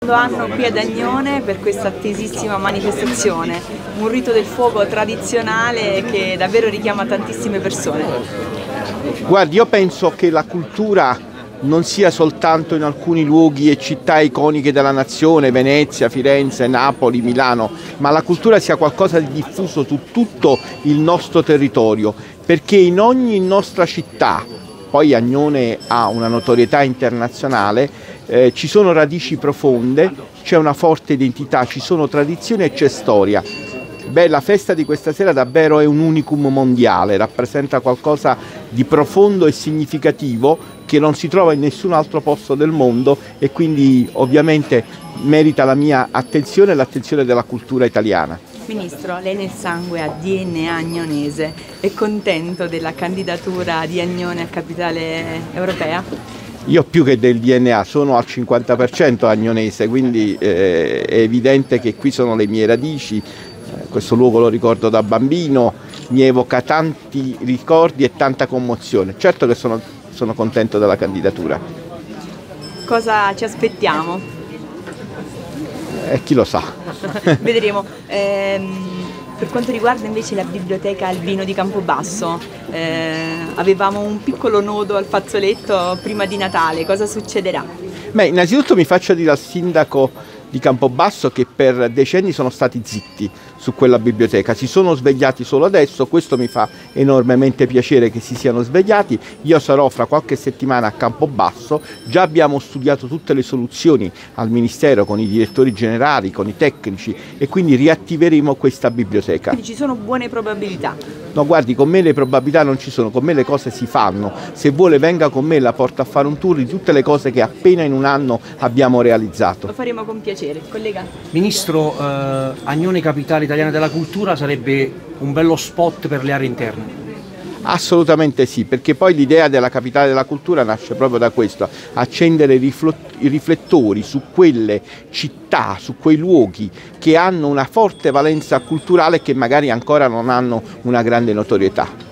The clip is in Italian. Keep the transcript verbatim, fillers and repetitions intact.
Anno qui ad Agnone per questa attesissima manifestazione, un rito del fuoco tradizionale che davvero richiama tantissime persone. Guardi, io penso che la cultura non sia soltanto in alcuni luoghi e città iconiche della nazione, Venezia, Firenze, Napoli, Milano, ma la cultura sia qualcosa di diffuso su tutto il nostro territorio, perché in ogni nostra città, poi Agnone ha una notorietà internazionale, Eh, ci sono radici profonde, c'è una forte identità, ci sono tradizioni e c'è storia. Beh, la festa di questa sera davvero è un unicum mondiale, rappresenta qualcosa di profondo e significativo che non si trova in nessun altro posto del mondo e quindi ovviamente merita la mia attenzione e l'attenzione della cultura italiana. Ministro, lei nel sangue ha D N A agnonese, è contento della candidatura di Agnone a capitale europea? Io più che del D N A sono al cinquanta per cento agnonese, quindi eh, è evidente che qui sono le mie radici, eh, questo luogo lo ricordo da bambino, mi evoca tanti ricordi e tanta commozione. Certo che sono, sono contento della candidatura. Cosa ci aspettiamo? Eh, chi lo sa. Vedremo. Ehm, per quanto riguarda invece la biblioteca Albino di Campobasso, eh, avevamo un piccolo nodo al fazzoletto prima di Natale, cosa succederà? Beh, innanzitutto mi faccio dire al sindaco di Campobasso che per decenni sono stati zitti su quella biblioteca, si sono svegliati solo adesso, questo mi fa enormemente piacere che si siano svegliati. Io sarò fra qualche settimana a Campobasso, già abbiamo studiato tutte le soluzioni al Ministero con i direttori generali, con i tecnici e quindi riattiveremo questa biblioteca. Quindi ci sono buone probabilità? No, guardi, con me le probabilità non ci sono, con me le cose si fanno. Se vuole venga con me, la porto a fare un tour di tutte le cose che appena in un anno abbiamo realizzato. Lo faremo con piacere. Collega. Ministro, eh, Agnone capitale italiana della cultura sarebbe un bello spot per le aree interne? Assolutamente sì, perché poi l'idea della capitale della cultura nasce proprio da questo, accendere i riflettori su quelle città, su quei luoghi che hanno una forte valenza culturale e che magari ancora non hanno una grande notorietà.